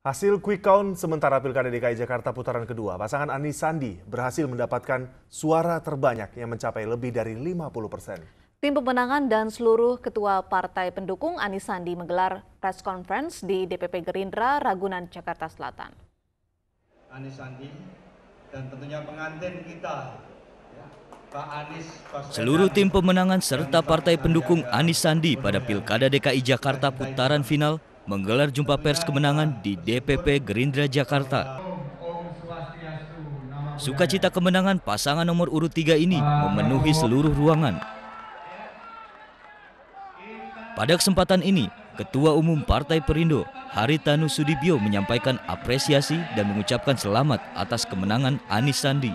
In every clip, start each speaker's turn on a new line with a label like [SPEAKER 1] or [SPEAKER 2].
[SPEAKER 1] Hasil quick count sementara Pilkada DKI Jakarta putaran kedua, pasangan Anies Sandi berhasil mendapatkan suara terbanyak yang mencapai lebih dari 50%.
[SPEAKER 2] Tim pemenangan dan seluruh ketua partai pendukung Anies Sandi menggelar press conference di DPP Gerindra, Ragunan, Jakarta Selatan.
[SPEAKER 3] Anies Sandi dan tentunya pengantin kita, Pak Anies Baswedan.
[SPEAKER 4] Seluruh tim pemenangan serta partai pendukung Anies Sandi pada Pilkada DKI Jakarta putaran final menggelar jumpa pers kemenangan di DPP Gerindra Jakarta. Sukacita kemenangan pasangan nomor urut 3 ini memenuhi seluruh ruangan. Pada kesempatan ini, Ketua Umum Partai Perindo, Haritanu Sudibyo menyampaikan apresiasi dan mengucapkan selamat atas kemenangan Anies Sandi.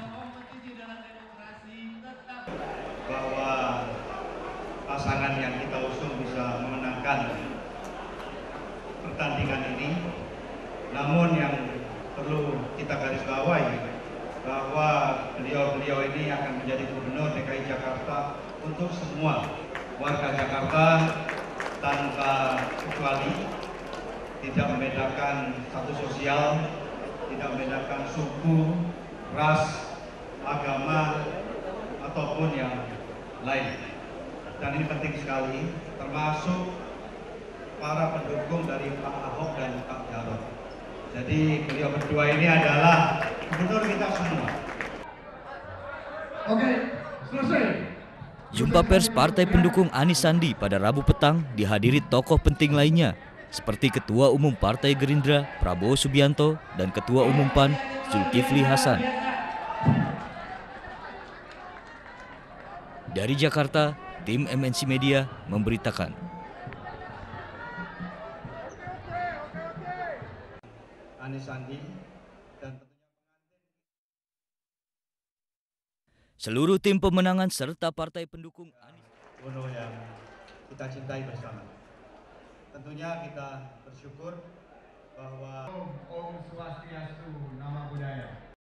[SPEAKER 3] Bahwa pasangan yang kita usung bisa memenangkan pertandingan ini, namun yang perlu kita garis bawahi bahwa beliau ini akan menjadi gubernur DKI Jakarta untuk semua warga Jakarta tanpa kecuali, tidak membedakan status sosial, tidak membedakan suku, ras, agama, ataupun yang lain. Dan ini penting sekali, termasuk para pendukung dari Pak Ahok dan Pak Jarot. Jadi beliau berdua ini adalah gubernur kita semua.
[SPEAKER 5] Oke, selesai.
[SPEAKER 4] Jumpa pers partai pendukung Anies Sandi pada Rabu petang dihadiri tokoh penting lainnya seperti Ketua Umum Partai Gerindra Prabowo Subianto dan Ketua Umum PAN Zulkifli Hasan. Dari Jakarta, tim MNC Media memberitakan.
[SPEAKER 3] Anies Sandi dan
[SPEAKER 4] Seluruh tim pemenangan serta partai pendukung Anies
[SPEAKER 3] Uno yang kita cintai bersama. Tentunya kita bersyukur bahwa
[SPEAKER 5] Om Swastiastu, Nama Budaya.